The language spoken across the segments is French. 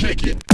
kick it.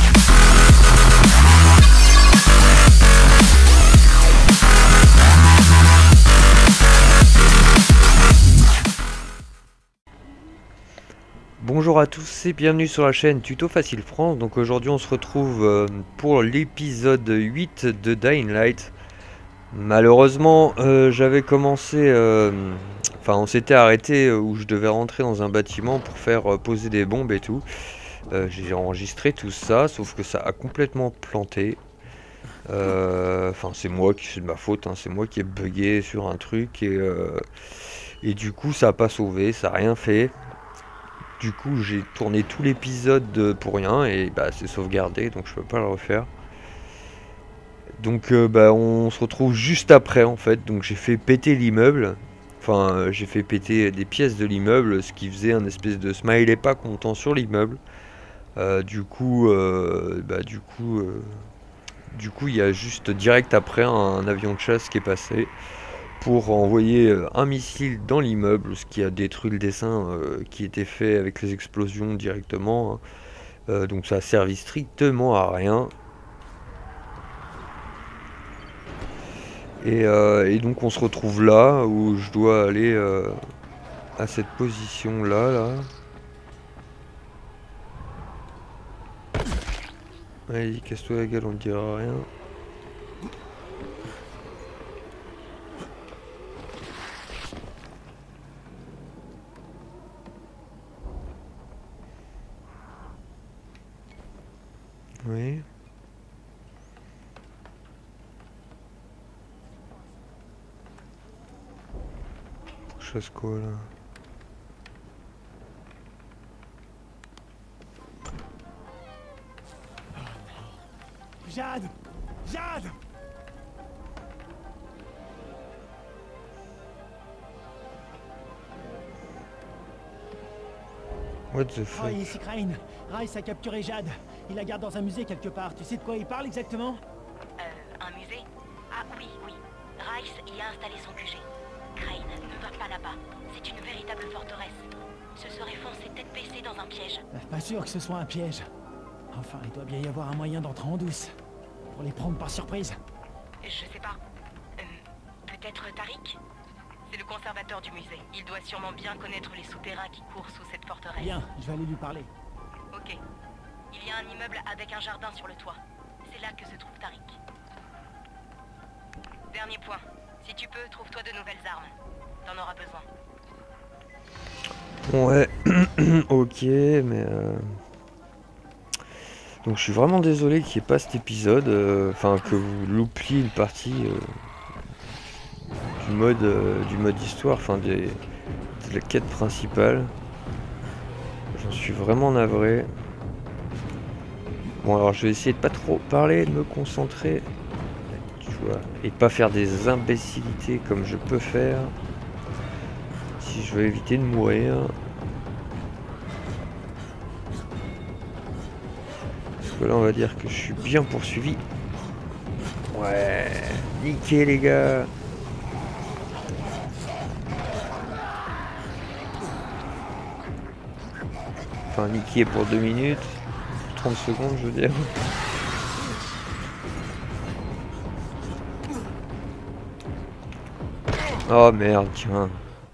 Bonjour à tous et bienvenue sur la chaîne Tuto Facile France. Donc aujourd'hui on se retrouve pour l'épisode 8 de Dying Light. Malheureusement j'avais commencé, enfin on s'était arrêté où je devais rentrer dans un bâtiment pour faire poser des bombes et tout. J'ai enregistré tout ça sauf que ça a complètement planté. Enfin c'est de ma faute, hein, c'est moi qui ai bugué sur un truc et du coup ça a pas sauvé, ça a rien fait. Du coup j'ai tourné tout l'épisode pour rien et bah c'est sauvegardé donc je peux pas le refaire. Donc bah on se retrouve juste après en fait. Donc j'ai fait péter l'immeuble. Enfin j'ai fait péter des pièces de l'immeuble, ce qui faisait un espèce de smiley pas content sur l'immeuble. Du coup il y a juste direct après un avion de chasse qui est passé pour envoyer un missile dans l'immeuble, ce qui a détruit le dessin qui était fait avec les explosions directement, hein. Donc ça a servi strictement à rien. Et donc on se retrouve là où je dois aller à cette position là. Allez, casse-toi la gueule, on ne dira rien. Oui. Chasse quoi là? Jade! Jade! What the fuck? Oh, ici Crane. Rice a capturé Jade. Il la garde dans un musée quelque part. Tu sais de quoi il parle exactement? Un musée? Ah oui, oui. Rice y a installé son QG. Crane ne va pas là-bas. C'est une véritable forteresse. Ce serait foncer tête baissée dans un piège. Pas sûr que ce soit un piège. Enfin, il doit bien y avoir un moyen d'entrer en douce. Pour les prendre par surprise. Je sais pas. Peut-être Tariq? C'est le conservateur du musée. Il doit sûrement bien connaître les souterrains qui courent sous cette forteresse. Bien, je vais aller lui parler. Ok. Il y a un immeuble avec un jardin sur le toit. C'est là que se trouve Tariq. Dernier point. Si tu peux, trouve-toi de nouvelles armes. T'en auras besoin. Ouais, ok, mais donc je suis vraiment désolé qu'il n'y ait pas cet épisode, enfin que vous loupiez une partie du mode histoire, enfin de la quête principale. J'en suis vraiment navré. Bon alors je vais essayer de pas trop parler, de me concentrer, tu vois, et de pas faire des imbécilités comme je peux faire, si je veux éviter de mourir. Parce que là on va dire que je suis bien poursuivi. Ouais, nickel les gars. Enfin niqué pour 2 minutes, 30 secondes je veux dire. Oh merde, tiens.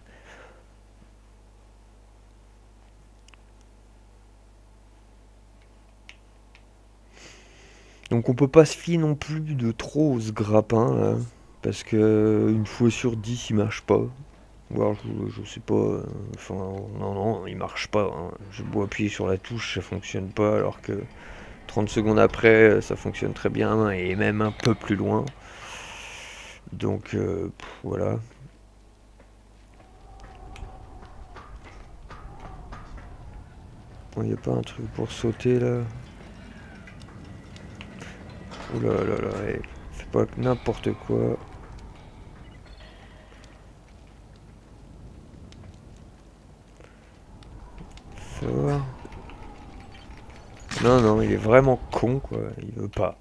Donc on peut pas se fier non plus de trop ce grappin là, parce que une fois sur 10 il marche pas. Ou alors je sais pas, enfin non il marche pas, hein. J'ai beau appuyer sur la touche, ça fonctionne pas, alors que 30 secondes après ça fonctionne très bien et même un peu plus loin. Donc voilà. Bon, y a pas un truc pour sauter là? Ouh là là là, hey, fais pas n'importe quoi. Fort. Non, non, il est vraiment con, quoi. Il veut pas.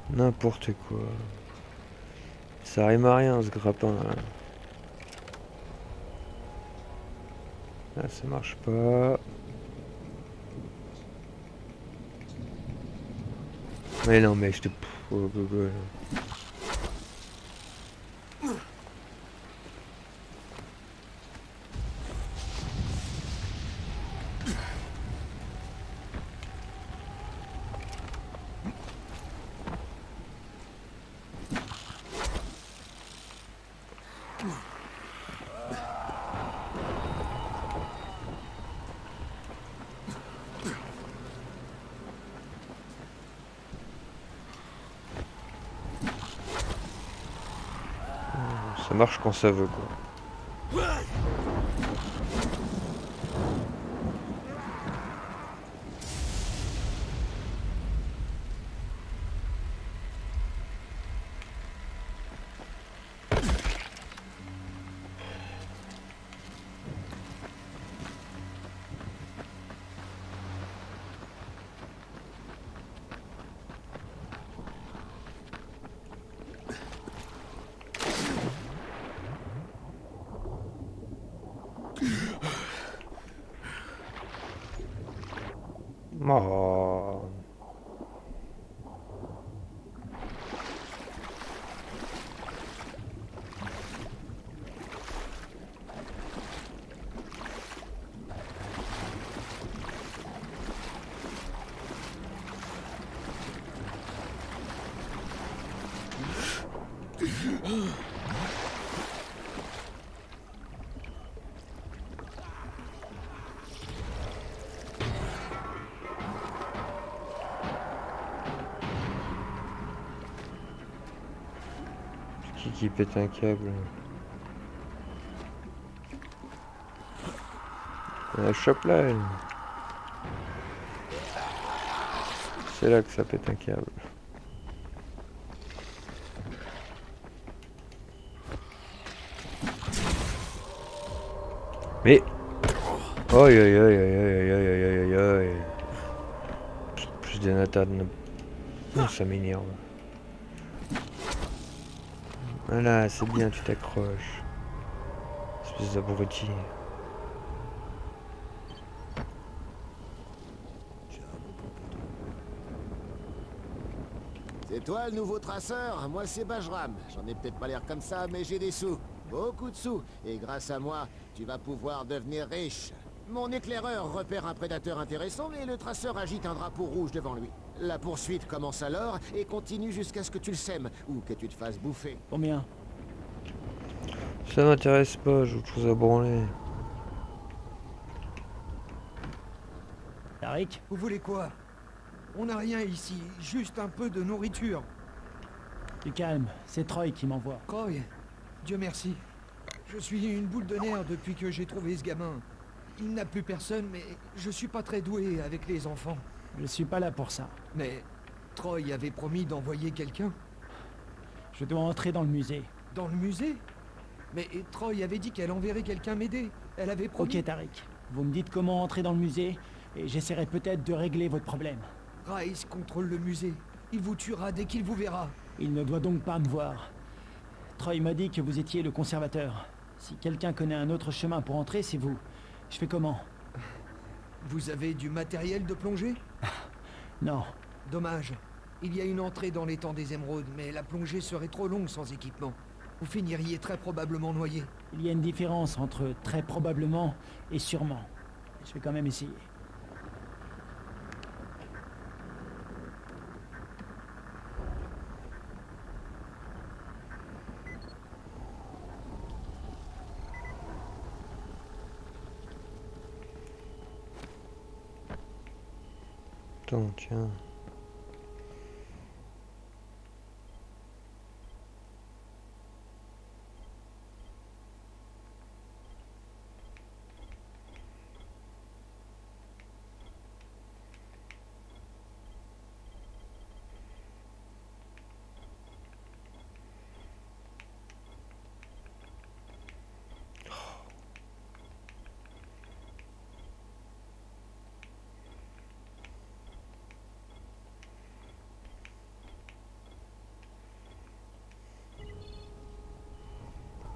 N'importe quoi. Ça rime à rien ce grappin là. Ah, ça marche pas. Mais non, mais je te... Ça marche quand ça veut quoi. Oh. Qui pète un câble? La chope là, elle. C'est là que ça pète un câble. Mais... Aïe aïe aïe aïe aïe aïe aïe aïe aïe aïe. Plus des natas de... Oh, ça m'énerve. Voilà, c'est bien, tu t'accroches. Espèce d'abruti. C'est toi le nouveau traceur? Moi c'est Bajram. J'en ai peut-être pas l'air comme ça, mais j'ai des sous. Beaucoup de sous. Et grâce à moi, tu vas pouvoir devenir riche. Mon éclaireur repère un prédateur intéressant et le traceur agite un drapeau rouge devant lui. La poursuite commence alors et continue jusqu'à ce que tu le sèmes ou que tu te fasses bouffer. Combien? Ça m'intéresse pas, j'ai autre chose à branler. Tariq? Vous voulez quoi? On n'a rien ici, juste un peu de nourriture. Du calme, c'est Troy qui m'envoie. Croy, Dieu merci. Je suis une boule de nerfs depuis que j'ai trouvé ce gamin. Il n'a plus personne, mais je suis pas très doué avec les enfants. Je suis pas là pour ça. Mais Troy avait promis d'envoyer quelqu'un. Je dois entrer dans le musée. Dans le musée? Mais Troy avait dit qu'elle enverrait quelqu'un m'aider. Elle avait promis... Ok Tariq, vous me dites comment entrer dans le musée, et j'essaierai peut-être de régler votre problème. Rice contrôle le musée. Il vous tuera dès qu'il vous verra. Il ne doit donc pas me voir. Troy m'a dit que vous étiez le conservateur. Si quelqu'un connaît un autre chemin pour entrer, c'est vous. Je fais comment? Vous avez du matériel de plongée? Non. Dommage. Il y a une entrée dans l'étang des émeraudes, mais la plongée serait trop longue sans équipement. Vous finiriez très probablement noyé. Il y a une différence entre très probablement et sûrement. Je vais quand même essayer. Attends, tiens.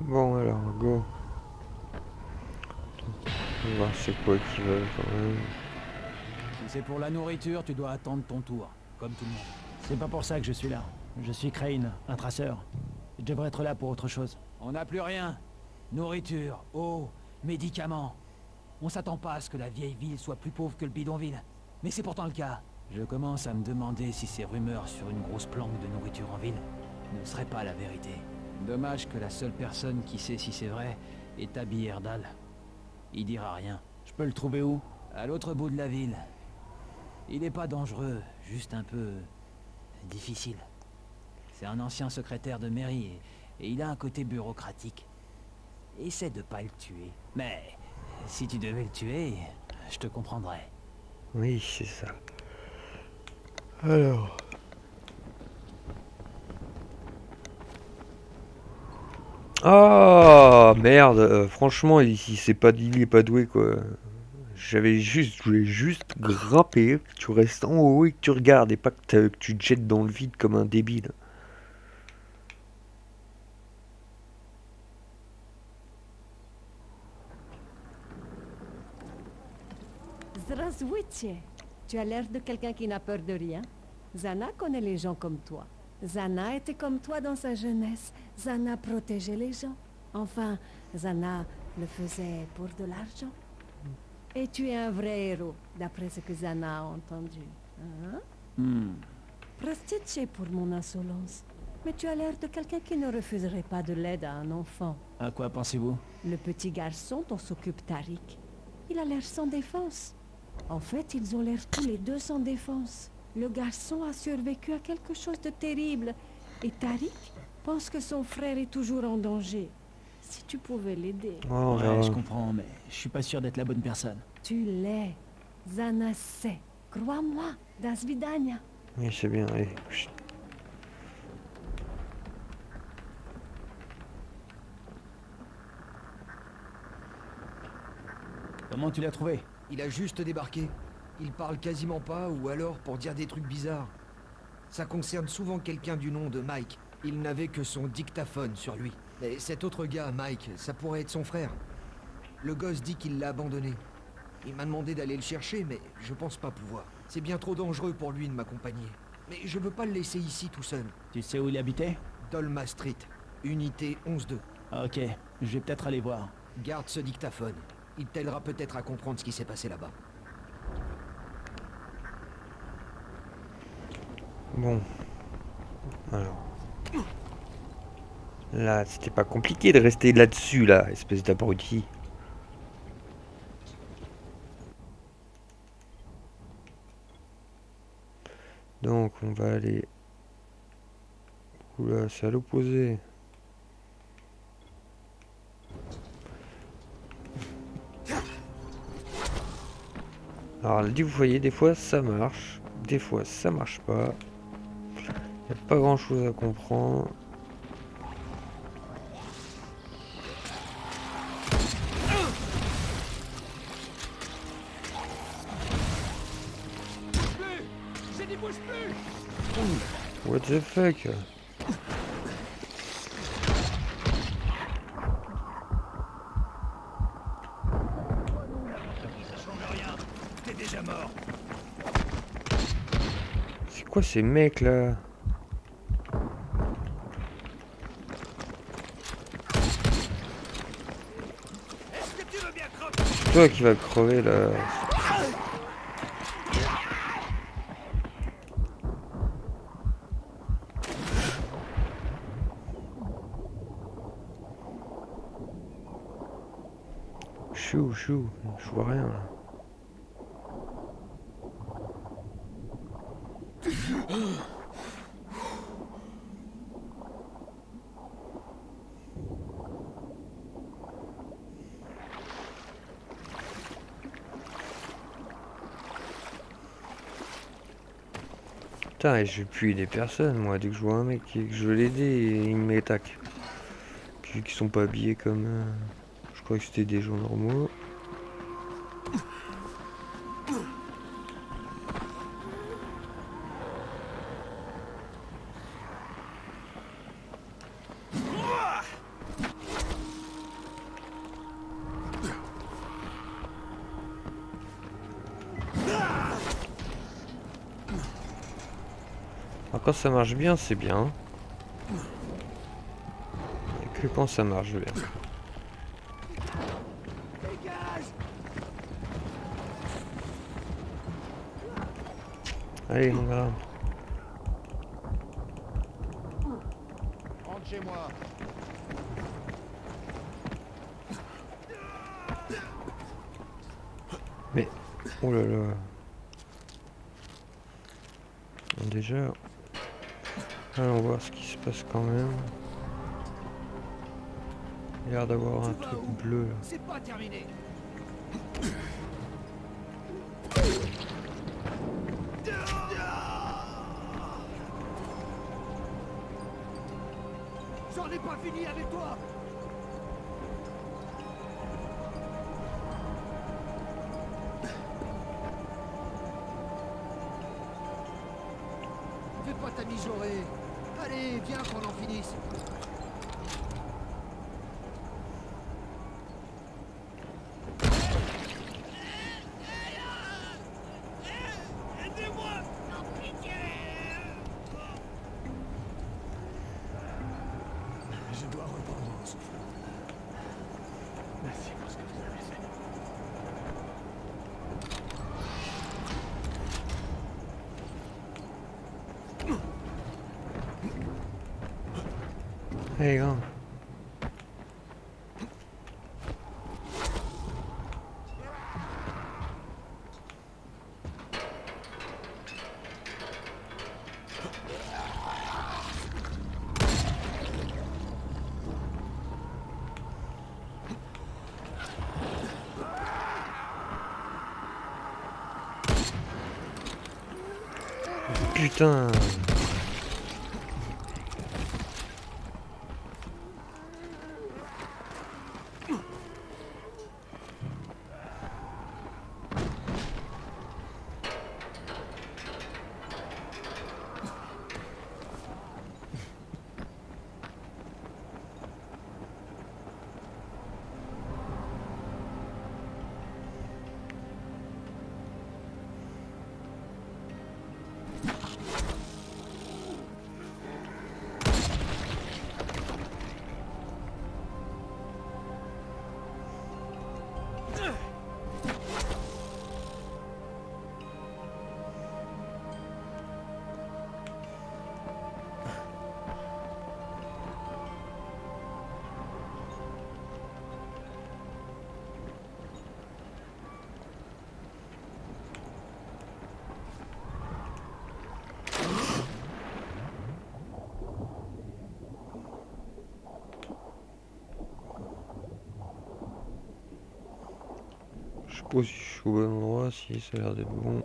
Bon alors, go. On va voir c'est quoi qu'ils veulent quand même. Si c'est pour la nourriture, tu dois attendre ton tour, comme tout le monde. C'est pas pour ça que je suis là. Je suis Crane, un traceur. Je devrais être là pour autre chose. On n'a plus rien. Nourriture, eau, médicaments. On s'attend pas à ce que la vieille ville soit plus pauvre que le bidonville. Mais c'est pourtant le cas. Je commence à me demander si ces rumeurs sur une grosse planque de nourriture en ville ne seraient pas la vérité. Dommage que la seule personne qui sait si c'est vrai est Abby Erdal. Il dira rien. Je peux le trouver où? À l'autre bout de la ville. Il n'est pas dangereux, juste un peu... difficile. C'est un ancien secrétaire de mairie et il a un côté bureaucratique. Essaie de pas le tuer. Mais si tu devais le tuer, je te comprendrais. Oui, c'est ça. Alors... Ah merde, franchement, il est pas doué quoi. Je voulais juste grimper, que tu restes en haut et que tu regardes et pas que tu te jettes dans le vide comme un débile. Здравствуйте. Tu as l'air de quelqu'un qui n'a peur de rien. Zana connaît les gens comme toi. Zana était comme toi dans sa jeunesse. Zana protégeait les gens. Enfin, Zana le faisait pour de l'argent. Et tu es un vrai héros, d'après ce que Zana a entendu. Hein? Prostitué pour mon insolence. Mais tu as l'air de quelqu'un qui ne refuserait pas de l'aide à un enfant. À quoi pensez-vous? Le petit garçon dont s'occupe Tariq. Il a l'air sans défense. En fait, ils ont l'air tous les deux sans défense. Le garçon a survécu à quelque chose de terrible. Et Tariq pense que son frère est toujours en danger. Si tu pouvais l'aider. Oh, Ouais, je comprends, mais je suis pas sûr d'être la bonne personne. Tu l'es. Zana sait. Crois-moi. Das vidania. Oui, c'est bien, allez. Chut. Comment tu l'as trouvé? Il a juste débarqué. Il parle quasiment pas, ou alors pour dire des trucs bizarres. Ça concerne souvent quelqu'un du nom de Mike. Il n'avait que son dictaphone sur lui. Et cet autre gars, Mike, ça pourrait être son frère. Le gosse dit qu'il l'a abandonné. Il m'a demandé d'aller le chercher, mais je pense pas pouvoir. C'est bien trop dangereux pour lui de m'accompagner. Mais je veux pas le laisser ici tout seul. Tu sais où il habitait? Dolma Street, unité 11-2. Ok, je vais peut-être aller voir. Garde ce dictaphone. Il t'aidera peut-être à comprendre ce qui s'est passé là-bas. Bon. Alors. Là, c'était pas compliqué de rester là-dessus, là, espèce d'abruti. Donc, on va aller... Oula, c'est à l'opposé. Alors, vous voyez, des fois, ça marche. Des fois, ça marche pas. Il n'y a pas grand-chose à comprendre. What the fuck? C'est quoi ces mecs là? C'est toi qui vas crever là. Chou, je vois rien là. Putain, et je vais plus aider personne moi, dès que je vois un mec et que je veux l'aider, il m'attaque. Puis qui sont pas habillés comme... Je crois que c'était des gens normaux. Alors quand ça marche bien, c'est bien. Et que quand ça marche bien. Allez, mon gars. Rentre chez moi. Mais, oh là là. Bon, déjà, allons voir ce qui se passe quand même. Il a l'air d'avoir un truc bleu là. C'est pas terminé. J'en ai pas fini avec toi. Fais pas ta mijaurée. Allez, viens qu'on en finisse. Je dois reprendre mon souffle. Merci pour ce que vous avez fait. Allez, gars. Putain. Je sais pas si je suis au bon endroit, si ça a l'air d'être bon.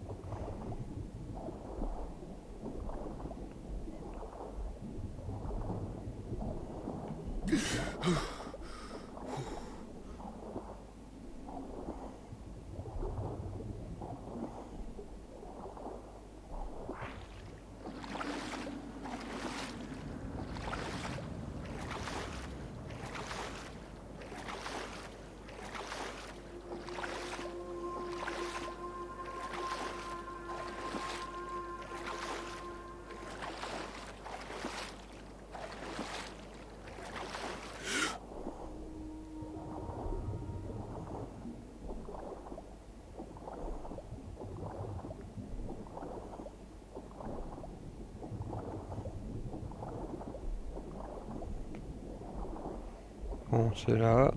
Bon, c'est là.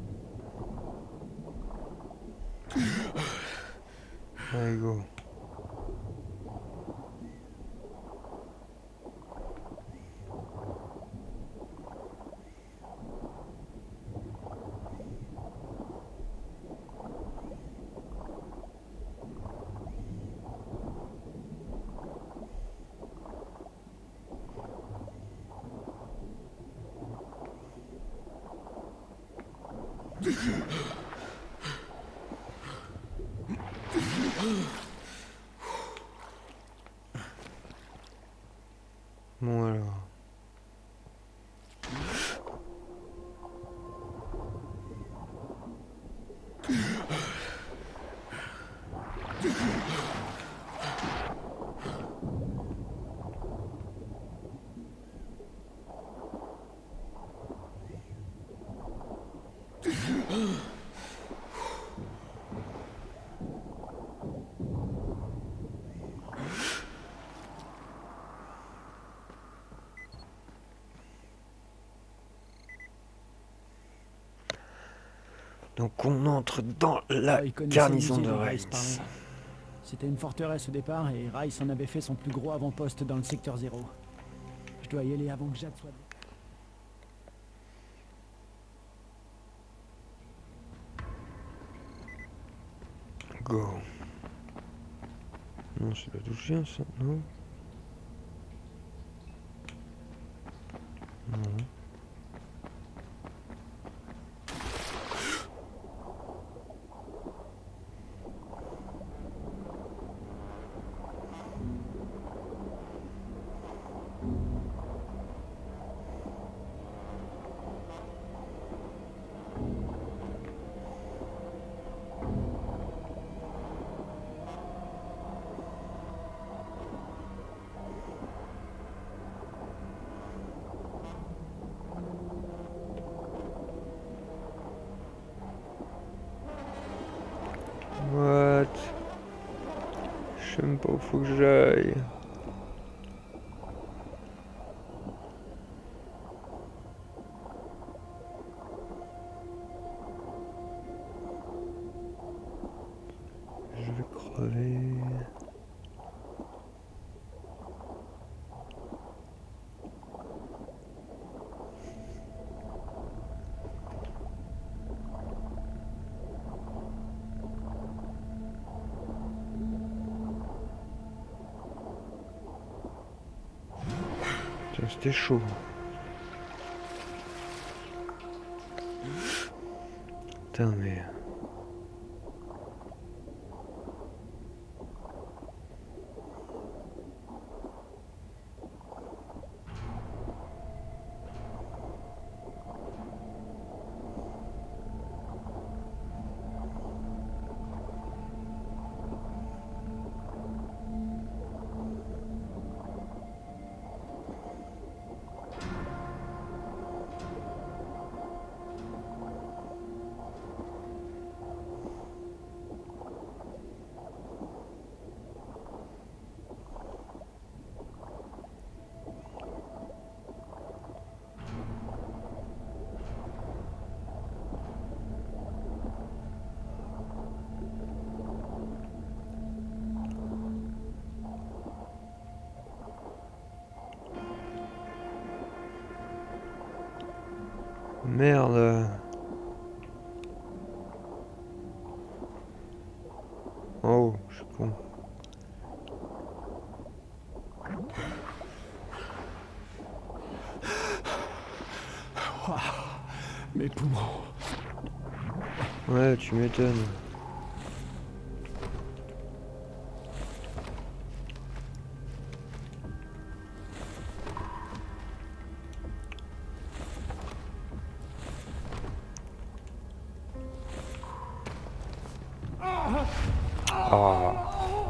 Allez, go. Bon alors. Donc on entre dans la Il connaissait garnison le de musée dont Rice Reims. parlait. C'était une forteresse au départ et Rice en avait fait son plus gros avant-poste dans le secteur 0. Je dois y aller avant que Jade soit... Go. Non, c'est pas d'où je viens, ça, non? Non. What? Je sais même pas où faut que j'aille. Je vais crever. Putain, c'était chaud. Putain, mais... Merde. Oh, je suis con. Mes poumons. Ouais, tu m'étonnes. Ah.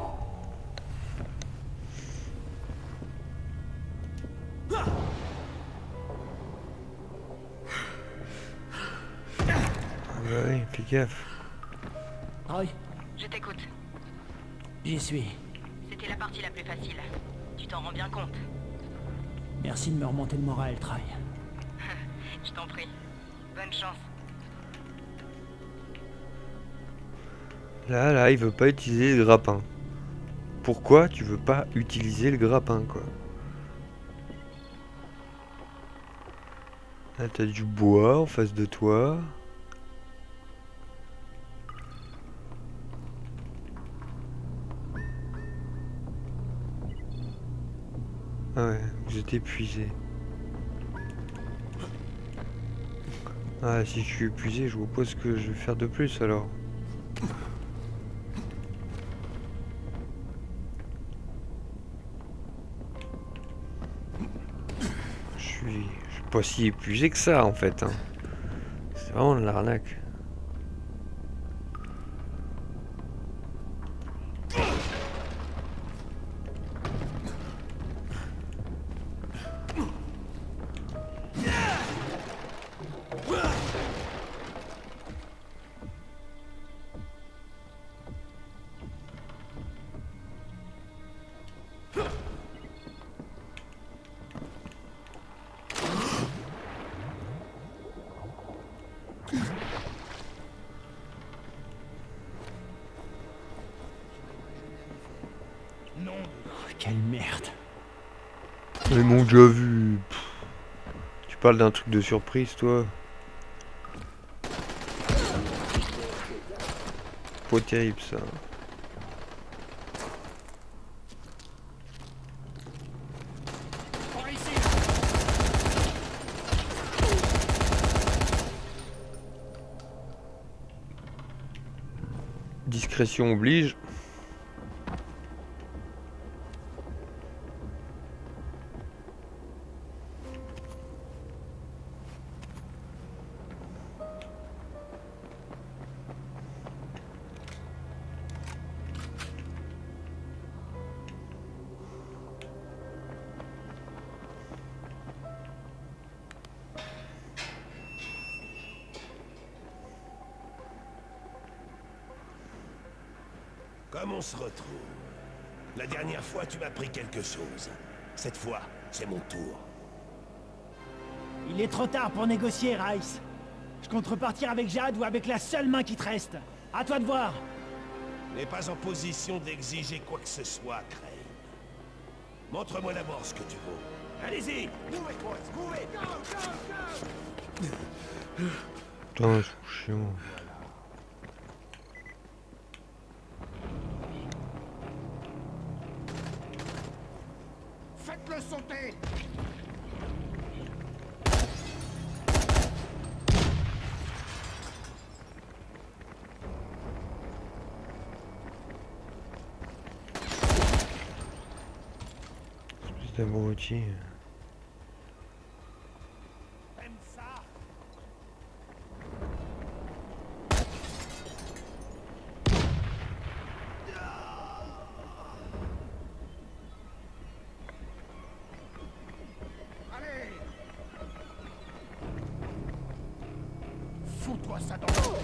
Bah oui, fais gaffe. Roy, Je t'écoute. j'y suis. C'était la partie la plus facile. Tu t'en rends bien compte. Merci de me remonter le moral, Troy. Je t'en prie. Bonne chance. Là, il veut pas utiliser le grappin. Pourquoi tu veux pas utiliser le grappin, quoi? Là, t'as du bois en face de toi. Ah ouais, vous êtes épuisé. Ah, si je suis épuisé, je vois pas ce que je vais faire de plus alors. Je suis pas si épuisé que ça en fait. Hein. C'est vraiment de l'arnaque. Quelle merde. Ils m'ont déjà vu. Pff. Tu parles d'un truc de surprise, toi? Pas terrible, ça. Discrétion oblige. Comme on se retrouve. La dernière fois, tu m'as pris quelque chose. Cette fois, c'est mon tour. Il est trop tard pour négocier, Rice. Je compte repartir avec Jade ou avec la seule main qui te reste. À toi de voir. N'est pas en position d'exiger quoi que ce soit, Crane. Montre-moi d'abord ce que tu vaux. Allez-y! Move it, boys! Move it! Go, go, go! Putain, c'est chiant. Faites-le sauter! Espèce d'abruti. Aime ça? Allez! Fous-toi ça dans l'eau!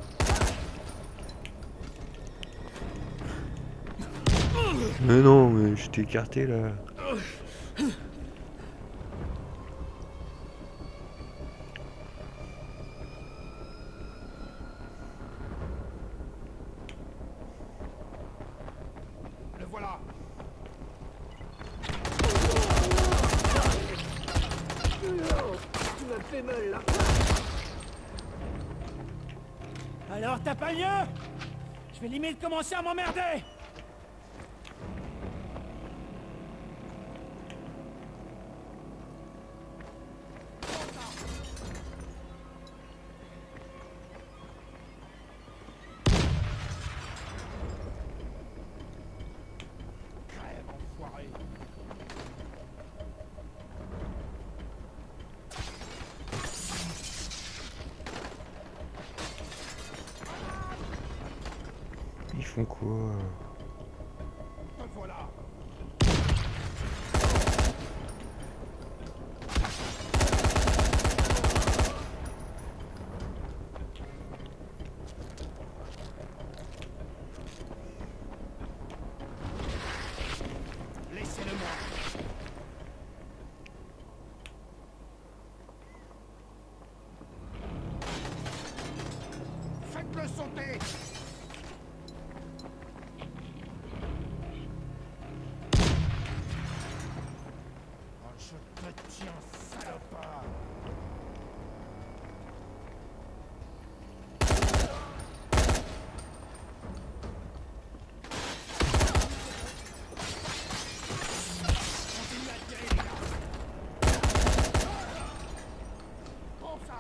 Mais non, mais je t'ai écarté là. Le voilà! Alors, t'as pas mieux? Je vais limite commencer à m'emmerder. Crève, enfoiré! Ils font quoi? Te voilà! Laissez-le-moi! Faites-le sauter! Oh, je te tiens, salopard! Continuez à tirer, les gars! Prends ça!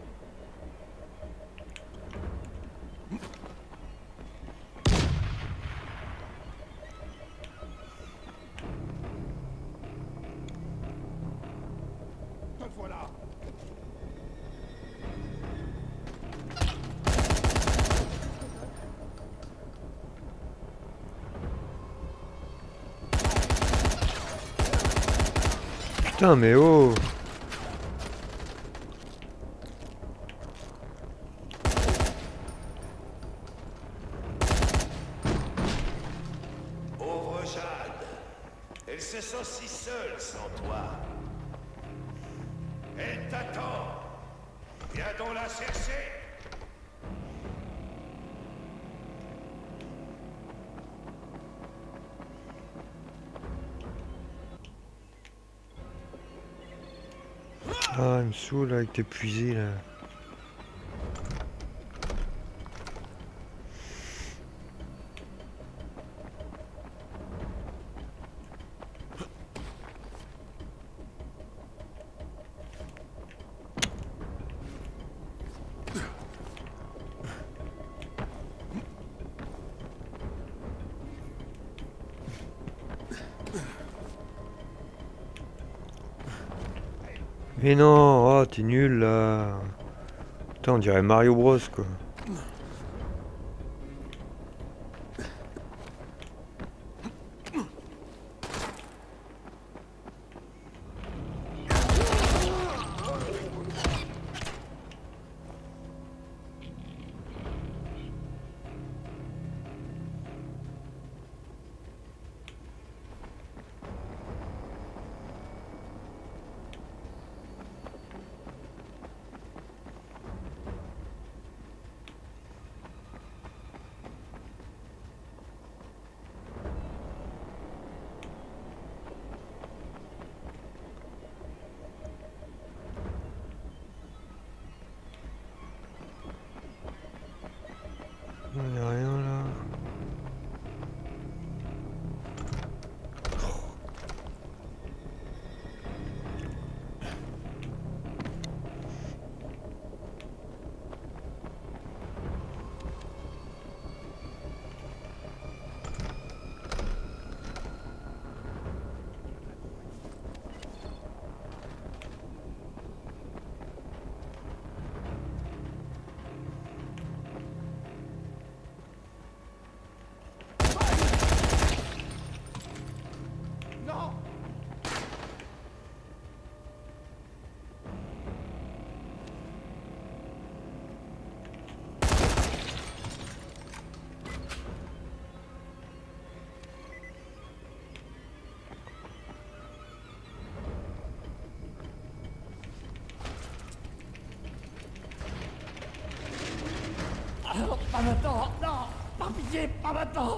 Te voilà! Putain, mais oh! Pauvre Jade, elle se sent si seule sans toi. Elle t'attend. Viens donc la chercher. Ah, il me saoule avec tes fusils là. Mais non, oh t'es nul là. Putain, on dirait Mario Bros quoi. Il n'y a rien là. Pas maintenant, non, par pitié, pas maintenant.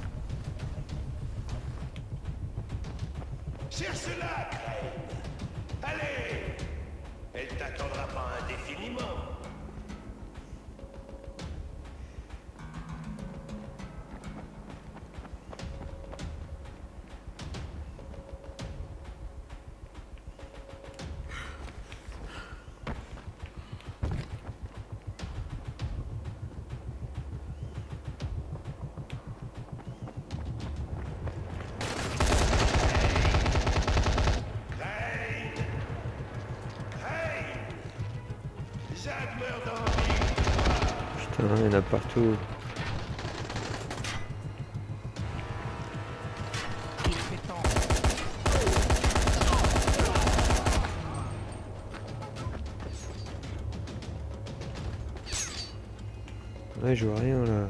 Cherche-la, Crane. Allez. Elle t'attendra pas indéfiniment. Putain, il y en a partout. Ouais, je vois rien là.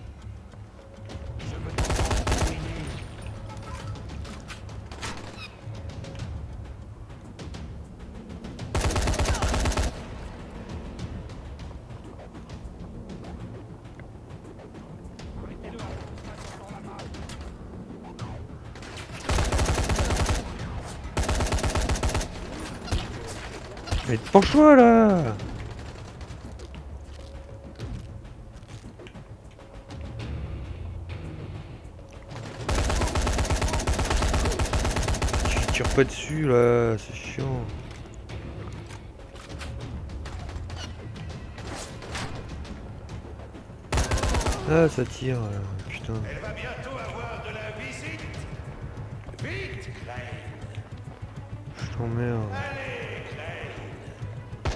Mais penche-toi là! Tu tires pas dessus là, c'est chiant. Ah, ça tire, putain. Elle va bientôt avoir de la visite. Vite, Crane. Je t'emmerde. Allez, Crane.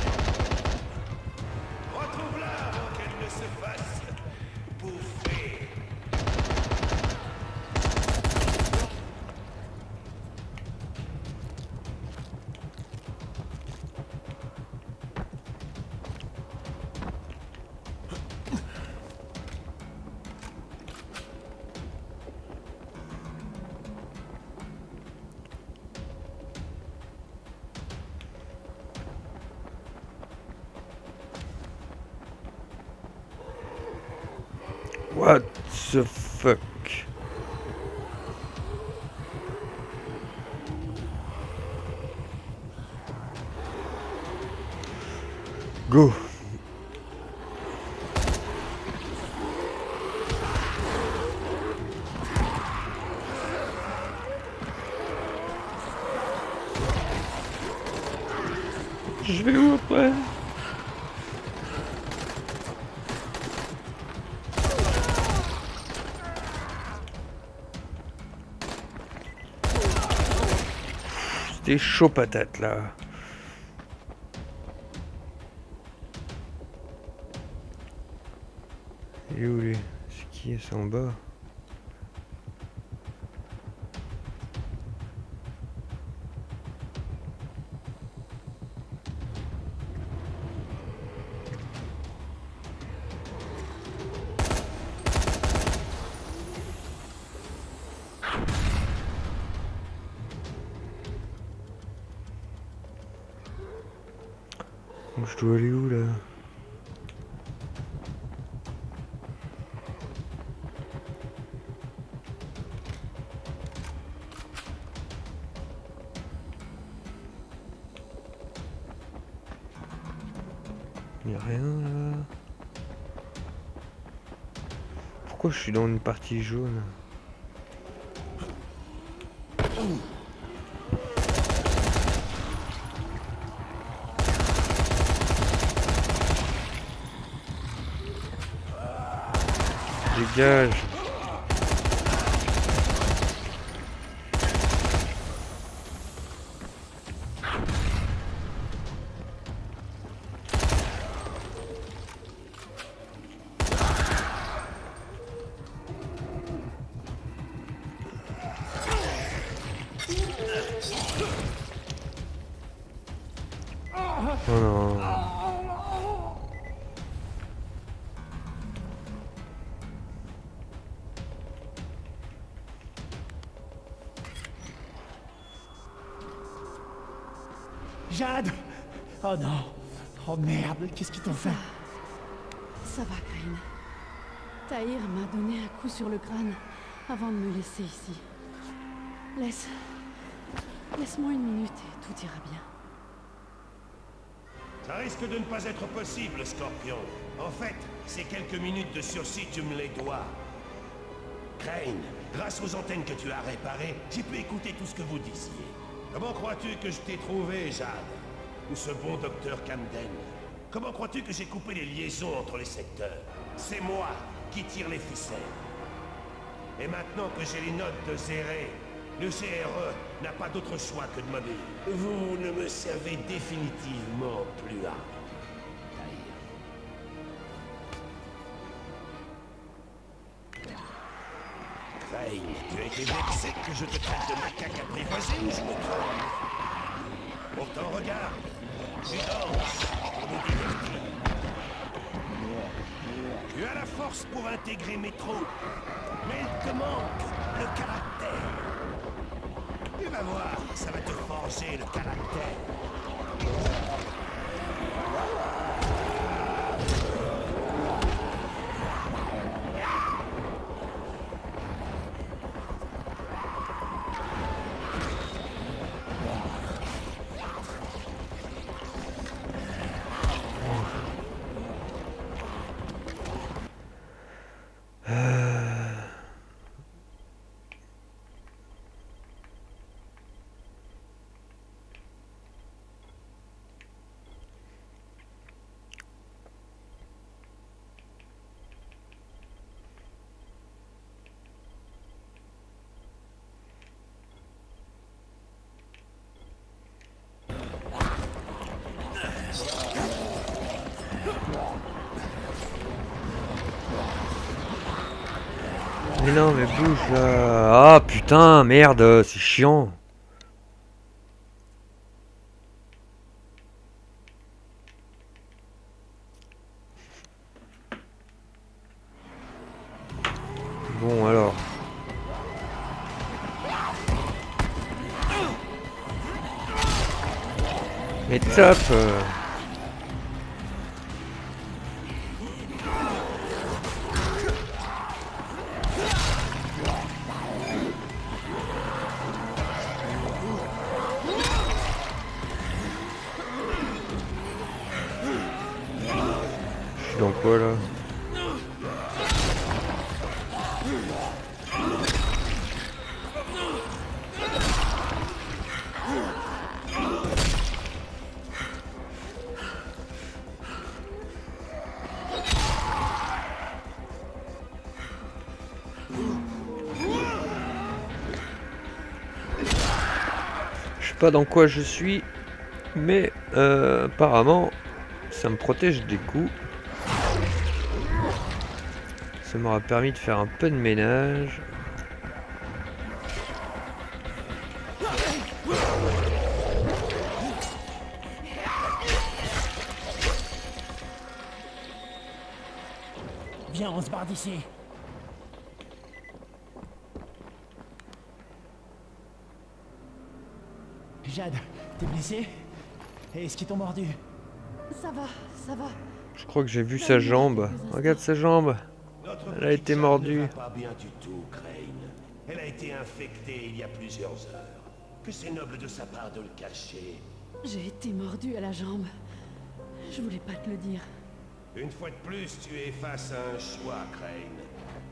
Retrouve-la avant qu'elle ne se fasse bouffer. What the fuck? Go. Je vais où après? C'était chaud patate là. Et où les... C'est qui? C'est en bas. Je dois aller où là? Il n'y a rien là. Pourquoi je suis dans une partie jaune? Dégage. Oh non. Jade! Oh non! Oh merde, qu'est-ce qu'ils t'ont fait? Ça va, Crane. Tahir m'a donné un coup sur le crâne avant de me laisser ici. Laisse-moi une minute et tout ira bien. Ça risque de ne pas être possible, Scorpion. En fait, ces quelques minutes de sursis, tu me les dois. Crane, grâce aux antennes que tu as réparées, j'ai pu écouter tout ce que vous disiez. Comment crois-tu que je t'ai trouvé, Jade? Ou ce bon docteur Camden? Comment crois-tu que j'ai coupé les liaisons entre les secteurs? C'est moi qui tire les ficelles. Et maintenant que j'ai les notes de Zéré, le CRE n'a pas d'autre choix que de m'obéir. Vous ne me servez définitivement plus à Crane, tu as été vexé que je te traite de macaque apprivoisé ou je me trompe? Pourtant, regarde, tu danses pour nous divertir. Tu as la force pour intégrer mes troupes, mais il te manque le caractère. Tu vas voir, ça va te forger le caractère. Mais non, mais bouge là. Ah putain, merde, c'est chiant. Bon alors. Mais top. suis dans quoi là? Je sais pas dans quoi je suis, mais apparemment ça me protège des coups. Ça m'aura permis de faire un peu de ménage. Viens, on se barre d'ici. Jade, t'es blessé? Et est-ce qu'ils t'ont mordu? Ça va, ça va. Je crois que j'ai vu sa jambe. Regarde sa jambe. Notre Elle a été mordue. ne va pas bien du tout, Crane. Elle a été infectée il y a plusieurs heures. Que c'est noble de sa part de le cacher. J'ai été mordue à la jambe. Je voulais pas te le dire. Une fois de plus, tu es face à un choix, Crane.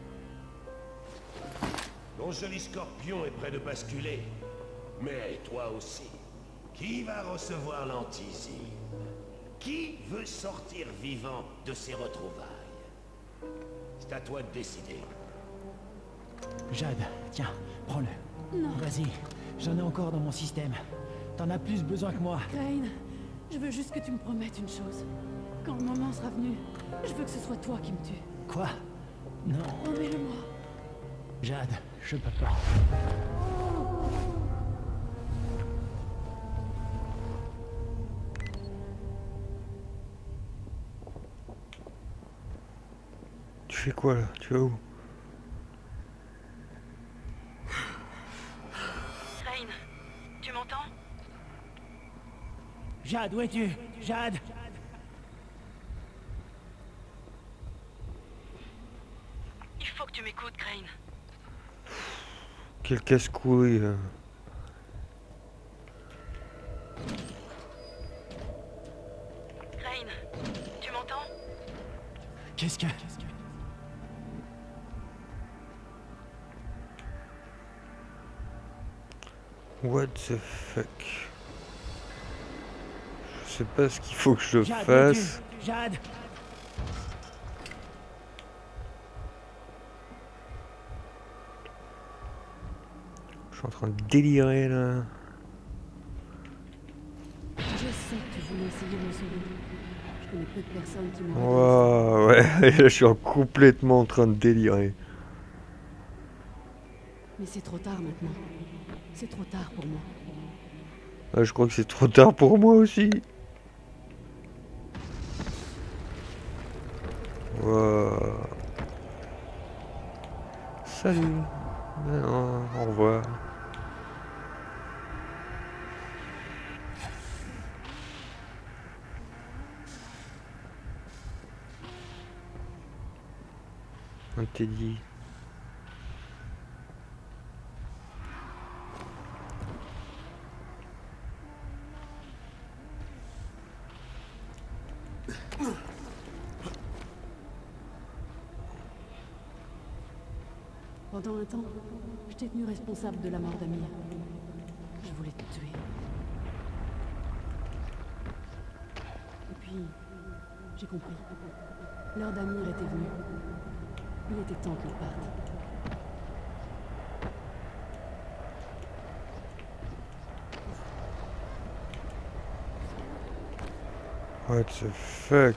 Ton joli scorpion est près de basculer. Mais toi aussi. Qui va recevoir l'antisime? Qui veut sortir vivant de ces retrouvailles? C'est à toi de décider. Jade, tiens, prends-le. Non. Vas-y, j'en ai encore dans mon système. T'en as plus besoin que moi. Crane, je veux juste que tu me promettes une chose. Quand le moment sera venu, je veux que ce soit toi qui me tue. Quoi? Non, Promets-le-moi. Jade, je peux pas. Tu fais quoi là? Tu vas où? Crane, tu m'entends? Jade, où es-tu? Jade! Il faut que tu m'écoutes, Crane. Quel casse-couille. Crane, tu m'entends? Qu'est-ce que... What the fuck? Je sais pas ce qu'il faut que je Jade, où fasse. es-tu? Jade! Je suis en train de délirer là. Je sais que tu voulais essayer de me sauver. Je connais peu de personnes qui m'ont... Waouh, ouais, là, je suis complètement en train de délirer. Mais c'est trop tard maintenant. C'est trop tard pour moi. Ah, je crois que c'est trop tard pour moi aussi. Waouh. Salut. Non, au revoir. On t'a dit. Pendant un temps, je t'ai tenu responsable de la mort d'Amir. Je voulais te tuer. Et puis, j'ai compris. L'heure d'Amir était venue. Il était temps qu'il parte. What the fuck?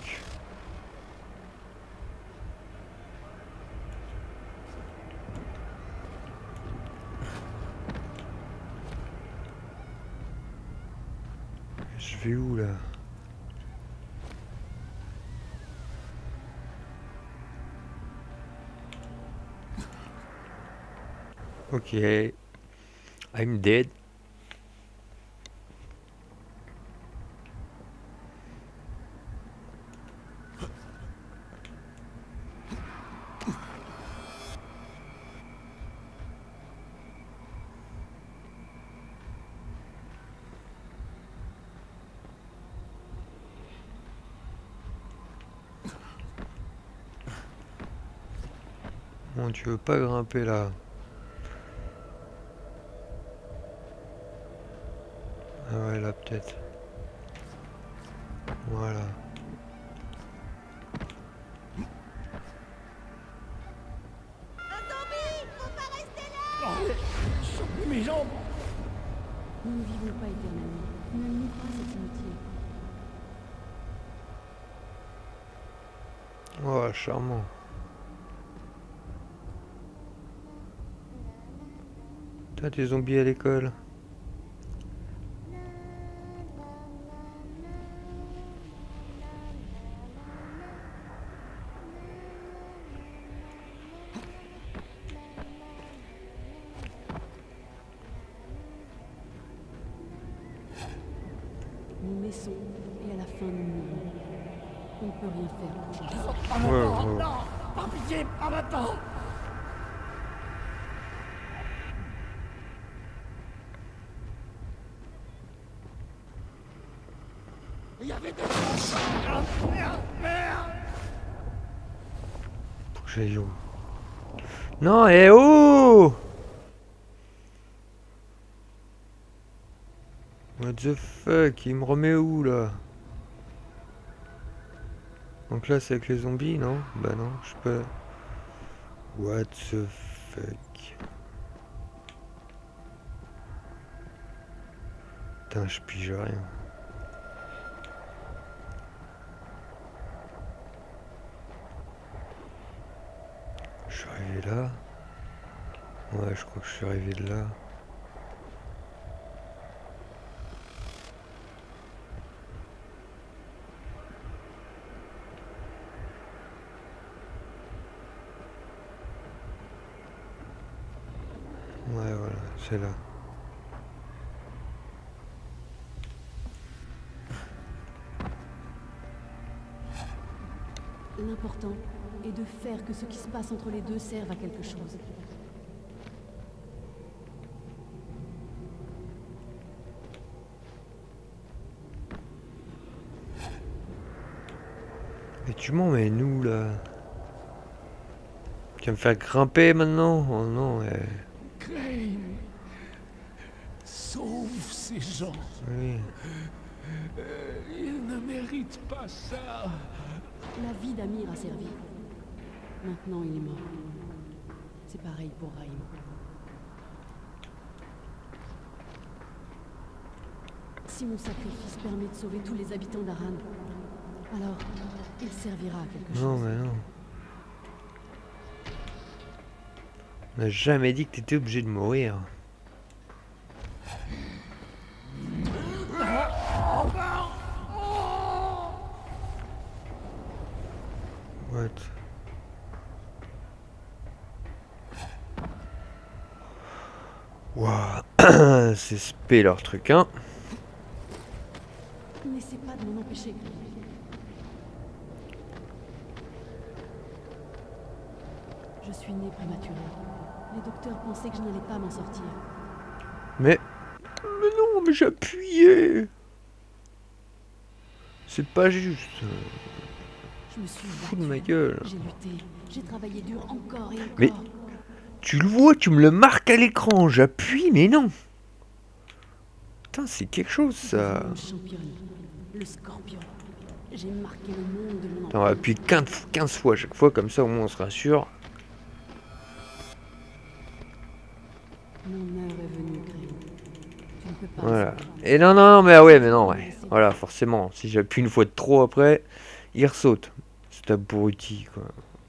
Je vais où là? Ok. I'm dead. Bon, tu veux pas grimper là? Ah ouais, là peut-être. Voilà. Mes jambes! Nous ne vivons pas éternellement. Ne nie pas cette amitié. Oh, charmant. T'as des zombies à l'école. Nous naissons et à la fin nous mourons. On ne peut rien faire pour changer ça. Pas maintenant! Non! Par pitié, pas maintenant! Il y avait des merde! Faut que j'aille où? Non, eh oh! What the fuck? Il me remet où là? Donc là c'est avec les zombies, non? Bah non, je peux... What the fuck? Putain, je pige rien. Je suis arrivé là. Ouais, je crois que je suis arrivé de là. Ouais, voilà, c'est là. L'important est de faire que ce qui se passe entre les deux serve à quelque chose. Et tu m'emmènes où là? Tu vas me faire grimper maintenant? Oh non, Crane, sauve ces gens. oui. Ils ne méritent pas ça. La vie d'Amir a servi. Maintenant, il est mort. C'est pareil pour Raïm. Si mon sacrifice permet de sauver tous les habitants d'Aran, alors il servira à quelque Non, chose. mais non. On n'a jamais dit que t'étais obligé de mourir. What? Waouh, c'est spé leur truc, hein. N'essaie pas de m'en empêcher. Je suis née prématurée. Les docteurs pensaient que je n'allais pas m'en sortir. Mais non, mais j'ai appuyé. C'est pas juste. Je me suis Fous de battue. ma gueule. J'ai lutté. J'ai travaillé dur encore et encore. Mais tu le vois, tu me le marques à l'écran. J'appuie, mais non. Putain, c'est quelque chose ça. Une championne, le scorpion. J'ai marqué le monde de mon Attends, on va appuyer 15 fois à chaque fois, comme ça au moins on se rassure. Mon heure est venue, Crane. Tu ne peux pas. Voilà. rester. Et non, non, mais ah ouais, mais non, ouais. Voilà, forcément. Si j'appuie une fois de trop après, il ressaute. C'est abruti, quoi.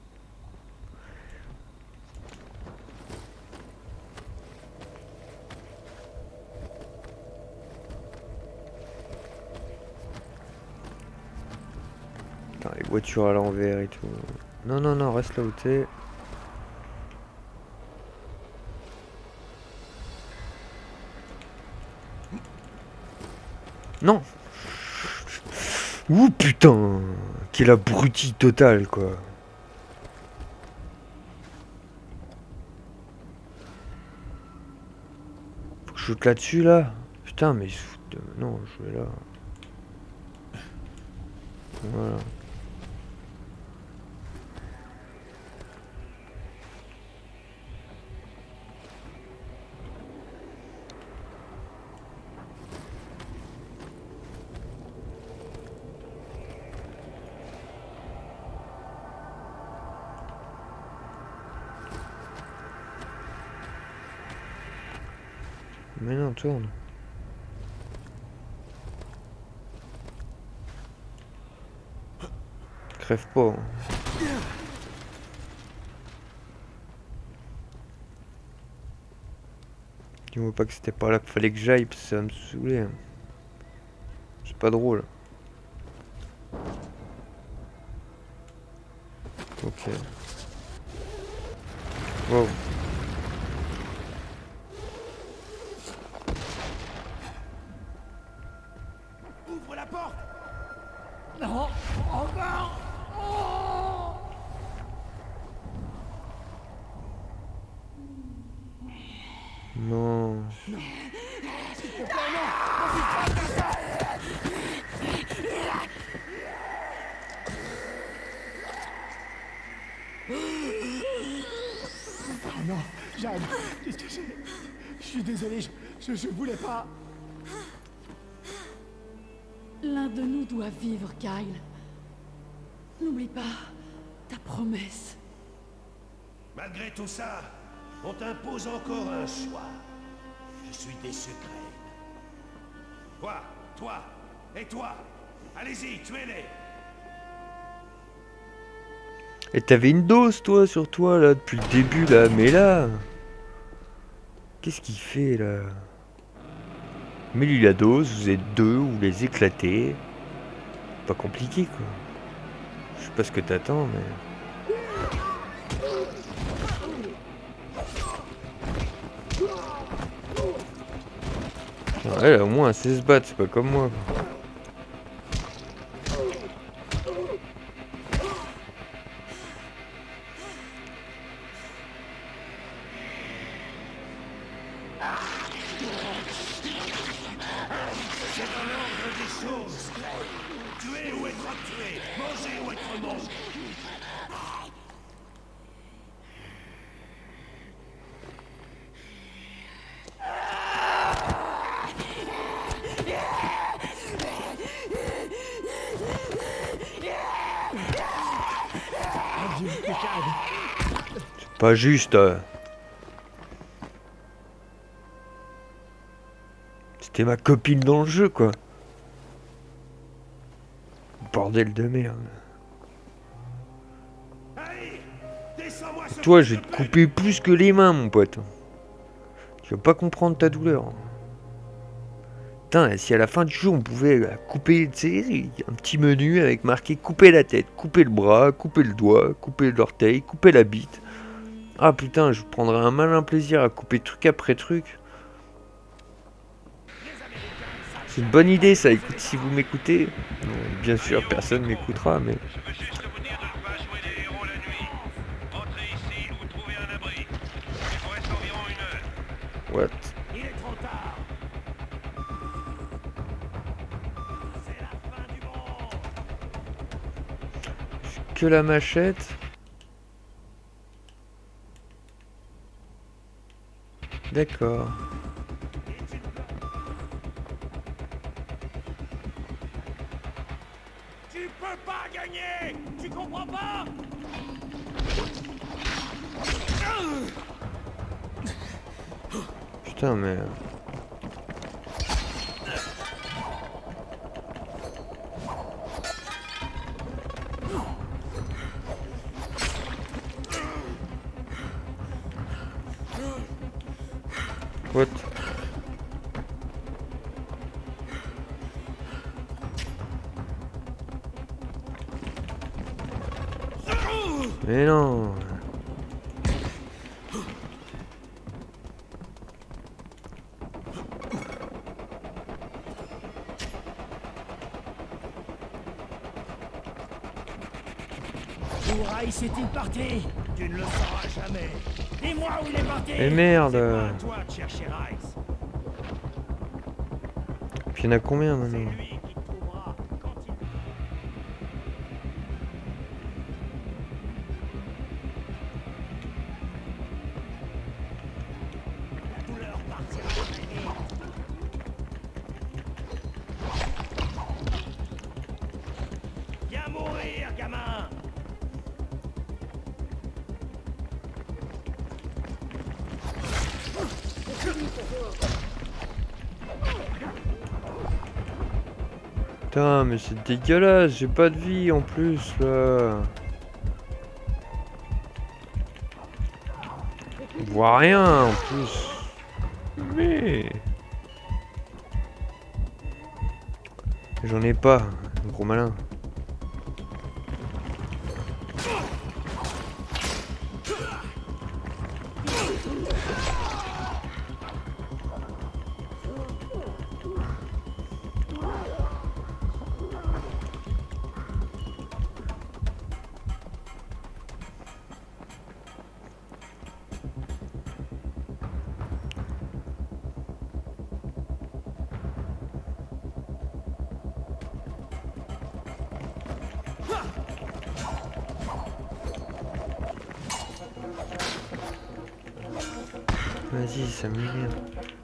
Putain, les voitures à l'envers et tout. Non, non, non, reste là où t'es. Non. Ouh putain. Quel abruti total quoi. Faut que je shoot là-dessus là. Putain mais ils se foutent de... Non je vais là. Voilà. Mais non, tourne. Crève pas. Hein. Dis-moi pas que c'était pas là qu'il fallait que j'aille, parce que ça va me saouler. Hein. C'est pas drôle. Ok. Wow. Ouvre la porte! Non, encore. Oh. Non. Oh non, Jeanne, je suis désolé, je voulais pas. L'un de nous doit vivre, Kyle. N'oublie pas ta promesse. Malgré tout ça, on t'impose encore un choix. Je suis déçu, Crane. Toi, et toi. Allez-y, tuez-les. Et t'avais une dose, toi, sur toi, là, depuis le début, là. Mais là... Qu'est-ce qu'il fait, là? Mets-lui la dose, vous êtes deux, vous les éclatez. Pas compliqué, quoi. Je sais pas ce que t'attends, mais... Elle, au moins, elle sait se battre, c'est pas comme moi. C'est dans l'ordre des choses. Tuer ou être tué. Manger ou être mangé. C'est pas juste. C'était ma copine dans le jeu, quoi. Bordel de merde. Toi, je vais te couper plus que les mains, mon pote. Tu vas pas comprendre ta douleur. Putain, si à la fin du jeu, on pouvait couper, tu sais, un petit menu avec marqué couper la tête, couper le bras, couper le doigt, couper l'orteil, couper la bite. Ah putain, je prendrais un malin plaisir à couper truc après truc. C'est une bonne idée, ça. Écoute, si vous m'écoutez, bien sûr, personne m'écoutera, mais... What? Il est trop tard. C'est la fin du monde. Que la machette. D'accord. Tu peux pas gagner. Tu comprends pas? Putain, mais... What? Mais non. Où Rice est-il parti? Tu ne le sauras jamais. Dis-moi où il est parti. Eh merde. C'est pas à toi de chercher Rice. Puis il y en a combien C'est maintenant? lui qui te trouvera quand il... La douleur partira très vite. Viens mourir, gamin. Putain, mais c'est dégueulasse, j'ai pas de vie en plus là. On voit rien en plus. Mais j'en ai pas, gros malin. Vas-y, ça m'énerve.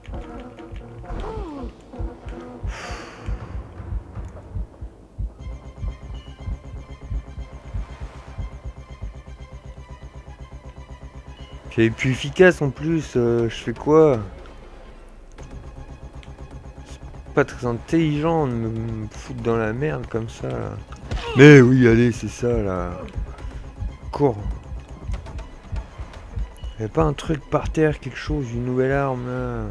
C'est plus efficace en plus, je fais quoi? C'est pas très intelligent de me foutre dans la merde comme ça là. Mais oui, allez, c'est ça là. Cours. Y'a pas un truc par terre, quelque chose, une nouvelle arme là?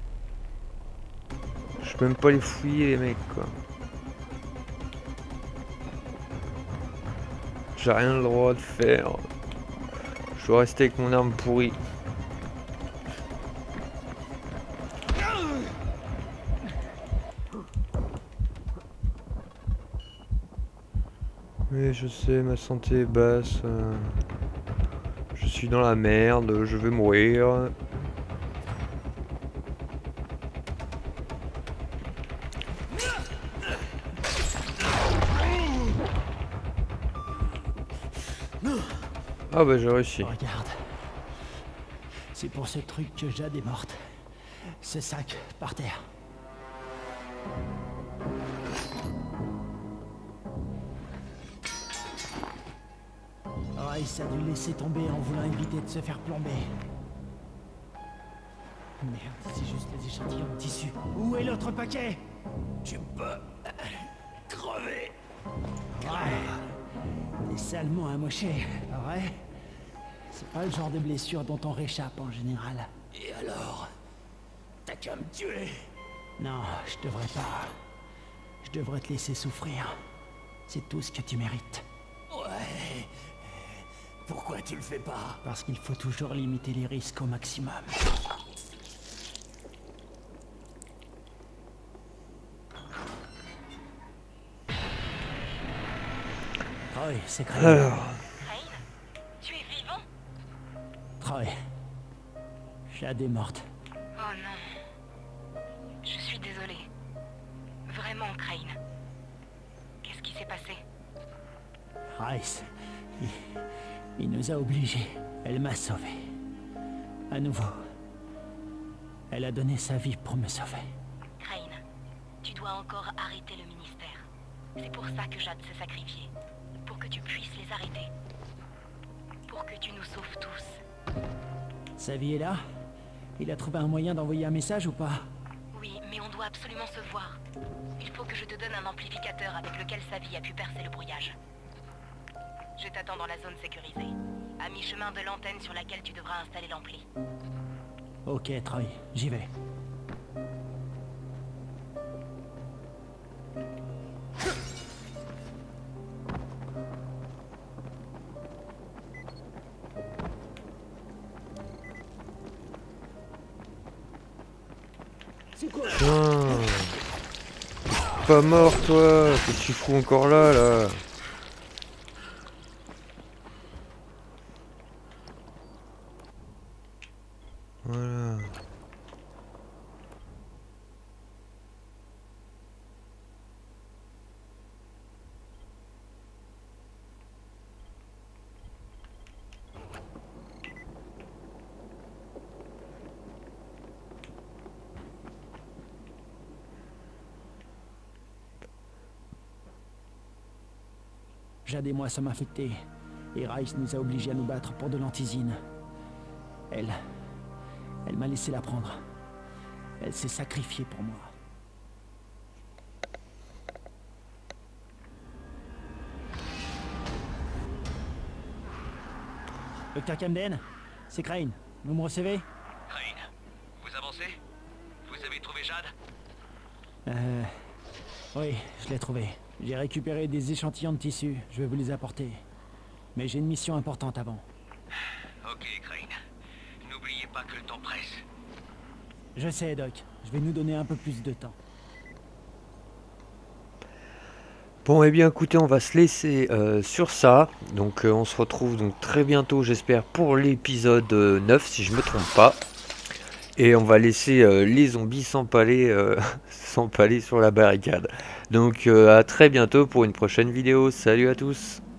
Je peux même pas les fouiller les mecs quoi. J'ai rien le droit de faire. Je dois rester avec mon arme pourrie. Mais je sais, ma santé est basse. Je suis dans la merde, je vais mourir. Ah bah j'ai réussi. Regarde. C'est pour ce truc que Jade est morte. Ce sac par terre. Rice a dû laisser tomber en voulant éviter de se faire plomber. Merde, c'est juste les échantillons de tissu. Où est l'autre paquet? Tu peux crever. Ouais. T'es salement amoché, pas vrai? C'est pas le genre de blessure dont on réchappe en général. Et alors? T'as qu'à me tuer. Non, je devrais pas. Je devrais te laisser souffrir. C'est tout ce que tu mérites. Ouais. Pourquoi tu le fais pas? Parce qu'il faut toujours limiter les risques au maximum. Troy, c'est Crane. Alors. Crane? Tu es vivant? Troy. Jade est morte. Oh non. Je suis désolée. Vraiment, Crane. Qu'est-ce qui s'est passé? Rice. Il nous a obligés. Elle m'a sauvé. À nouveau. Elle a donné sa vie pour me sauver. Crane, tu dois encore arrêter le ministère. C'est pour ça que Jade s'est sacrifiée. Pour que tu puisses les arrêter. Pour que tu nous sauves tous. Sa vie est là? Il a trouvé un moyen d'envoyer un message ou pas? Oui, mais on doit absolument se voir. Il faut que je te donne un amplificateur avec lequel sa vie a pu percer le brouillage. Je t'attends dans la zone sécurisée, à mi-chemin de l'antenne sur laquelle tu devras installer l'ampli. Ok, Troy, j'y vais. Putain. Pas mort toi, qu'est-ce que tu fous encore là? Voilà. Jade et moi sommes infectés. Et Rice nous a obligés à nous battre pour de l'antisine. Elle m'a laissé la prendre. Elle s'est sacrifiée pour moi. Docteur Camden, c'est Crane. Vous me recevez? Crane, vous avancez? Vous avez trouvé Jade? Oui, je l'ai trouvé. J'ai récupéré des échantillons de tissu. Je vais vous les apporter. Mais j'ai une mission importante avant. Ok, Crane. N'oubliez pas que le temps presse. Je sais, Doc. Je vais nous donner un peu plus de temps. Bon, eh bien, écoutez, on va se laisser sur ça. Donc, on se retrouve donc très bientôt, j'espère, pour l'épisode 9, si je me trompe pas. Et on va laisser les zombies s'empaler s'empaler sur la barricade. Donc, à très bientôt pour une prochaine vidéo. Salut à tous!